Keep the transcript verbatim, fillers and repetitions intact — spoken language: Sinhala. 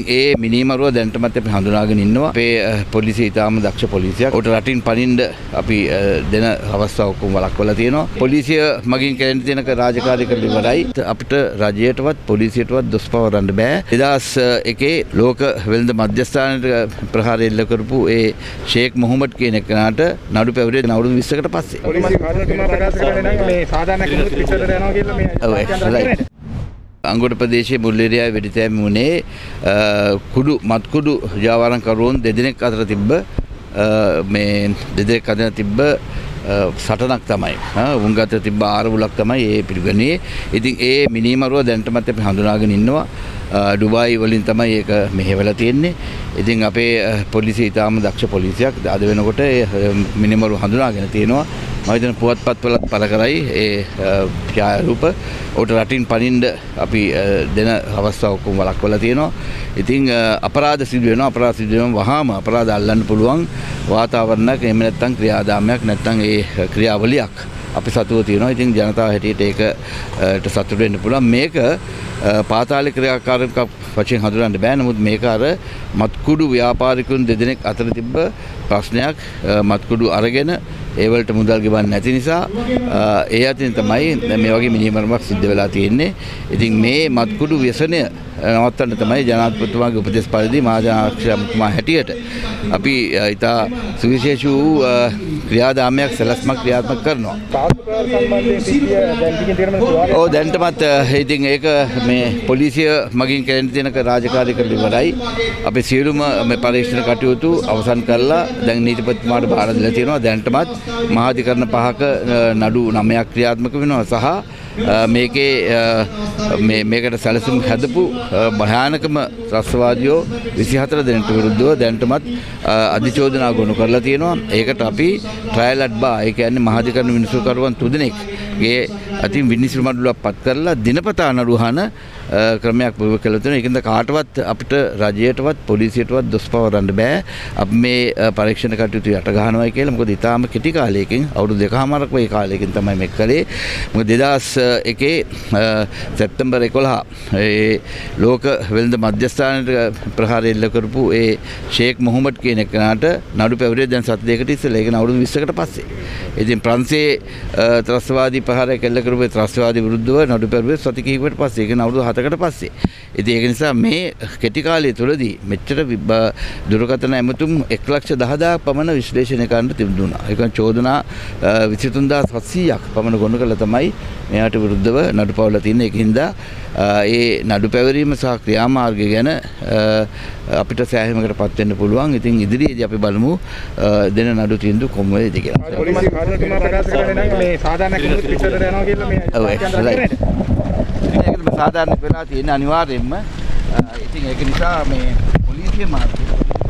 ඒ මිනිමරුව දැනටමත් අපි හඳුනාගෙන ඉන්නවා. අපේ පොලිසිය ඉතාම දක්ෂ පොලිසියක්. උට රටින් පනින්න අපි දෙන අවස්ථාව ඔක්කොම වළක්වලා තියෙනවා. පොලිසිය මගින් කරන්න තියෙන රාජකාරී කරලා ඉවරයි. අපිට රජයටවත් පොලිසියටවත් දොස් පවරන්න බෑ. දෙදාස් එකේ ලෝක වෙළඳ මධ්‍යස්ථානයට ප්‍රහාරය එල්ල කරපු ඒ ෂේක් මොහමඩ් කියන එකනට නඩු පැවරේ අවුරුදු විස්සකට පස්සේ. පොලිසිය කාර්යතුමා ප්‍රකාශ කරන්නේ නම් මේ සාධාරණ කෙනෙකුට පිටතට යනවා කියලා මේ අංගොඩ ප්‍රදේශයේ මුල්ලේරියාවේ වෙඩිතැබීම වුණේ කුඩු මත්කුඩු ජාවාරම්කරුවන් දෙදෙනෙක් අතර තිබ්බ මේ දෙදෙනෙක් අතර තිබ්බ සටනක් තමයි. උන් ගත තිබ්බ ආරවුලක් තමයි ඒ පිළිගන්නේ. ඉතින් ඒ මිනිමරුව දැනටමත් අපි හඳුනාගෙන ඉන්නවා. ඩුබායි වලින් තමයි ඒක මෙහෙवला තියෙන්නේ. ඉතින් අපේ පොලිසිය ඉතාම දක්ෂ පොලිසියක්. අද වෙනකොට ඒ මිනිමරුව හඳුනාගෙන තියෙනවා. මම හිතන පුවත්පත්වලත් පළ කරයි ඒ ඡායාරූප. උට රටින් පනින්න අපි දෙන අවස්ථාව ඔක්කොම වළක්වලා තියෙනවා. ඉතින් අපරාධ සිදු වෙනවා. අපරාධ සිදු වෙනම වහාම අපරාධ අල්ලන්න පුළුවන් වාතාවරණයක් එහෙම නැත්නම් ක්‍රියාදාමයක් නැත්නම් ඒ ක්‍රියාවලියක් අපි සතුව තියෙනවා. ඉතින් ජනතාව හැටියට ඒකට සතුටු වෙන්න පුළුවන්. මේක පාතාලික ක්‍රියාකාරක වශයෙන් හඳුනන්න බෑ. නමුත් මේක අර මත්කුඩු ව්‍යාපාරිකයන් දෙදෙනෙක් අතර තිබ්බ ප්‍රශ්නයක්. මත්කුඩු අරගෙන ඒ වලට මුදල් ගෙවන්නේ නැති නිසා ඒ අතින් තමයි මේ වගේ මිනිමරුවක් සිද්ධ වෙලා තියෙන්නේ. ඉතින් මේ මත්කුඩු ව්‍යසනය නවත්තන්න තමයි ජනාධිපතිතුමාගේ උපදෙස් පරිදි මහජනාධිපතිතුමා හැටියට අපි ඉතා සුවිශේෂී වූ ක්‍රියාදාමයක් සැලැස්මක් ක්‍රියාත්මක කරනවා. ඔව් දැනටමත් ඉතින් ඒක මේ පොලිසිය මගින් කරන්න තියෙන රාජකාරී කරලා ඉවරයි. අපි සියලුම මේ පරීක්ෂණ කටයුතු අවසන් කරලා දැන් නීතිපතිතුමාට බාර දීලා තියෙනවා. දැනටමත් මහාධිකරණ පහක නඩු නවයක් ක්‍රියාත්මක වෙනවා සහ මේකේ මේ මේකට සැලසුම් හැදපු භයානකම ත්‍රස්තවාදියෝ විසිහතර දෙනෙකුට විරුද්ධව දැනටමත් අධිචෝදනා ගොනු කරලා තියෙනවා. ඒකට අපි ට්‍රයල් ඇට් බා ඒ කියන්නේ මහාධිකරණ විනිසුරුකරුවන් තුදෙනෙක්ගේ අතින් විනිසුරු මඩුලක් පත් කරලා දිනපතා නඩු අහන ක්‍රමයක් පුරුදු කළා තියෙනවා. ඒකින්ද කාටවත් අපිට රජයටවත් පොලිසියටවත් දොස් පවරන්න බෑ. අපි මේ පරීක්ෂණ කටයුතු යට ගහනවා කියලා. මොකද ඊටාම කෙටි කාලයකින් අවුරුදු දෙකමාරක් වගේ කාලයකින් තමයි මේක කළේ. මොකද දෙදාස් එකේ සැප්තැම්බර් එකොළහ ඒ ලෝක වෙළඳ මධ්‍යස්ථානයට ප්‍රහාරය එල්ල කරපු ඒ ෂේක් මොහමඩ් කියන එකනට නඩු පැවරේ දැන් සති දෙකකට ඉස්සෙල්ලා. ඒක අවුරුදු විස්සකට පස්සේ. ඉතින් ප්‍රංශයේ ත්‍රස්තවාදී ප්‍රහාරයක් එල්ල කරපු ත්‍රස්තවාදී විරුද්ධව නඩු පැවරේ සති කිහිපයකට පස්සේ. ඒක අවුරුදු හතකට පස්සේ. ඉතින් ඒක නිසා මේ කෙටි කාලය තුළදී මෙච්චර දුරකථන ඇමතුම් එක ලක්ෂ දහදාක් පමණ විශ්ලේෂණය කරන්න තිබුණා. ඒ කියන්නේ චෝදනා විසිතුන් හදාස් හත්සීයක් පමණ ගොනු කළා තමයි මෙයාට විරුද්ධව නඩු පවරලා තියෙන්නේ. ඒකින්ද ඒ නඩු පැවරීම සහ ක්‍රියාමාර්ගය ගැන අපිට සෑහීමකට පත් වෙන්න පුළුවන්. ඉතින් ඉදිරියේදී අපි බලමු දෙන නඩු තීන්දුව කොහොම වෙයිද කියලා. පොලිසිය කාර්යතුමා ප්‍රකාශ කරන්නේ නම් මේ සාධාරණ කෙනෙකුට පිටතට යනවා කියලා මේ ඒකට සාධාරණ වෙලා තියෙන අනිවාර්යයෙන්ම ඉතින් ඒක නිසා මේ පොලිසිය මාර්ගය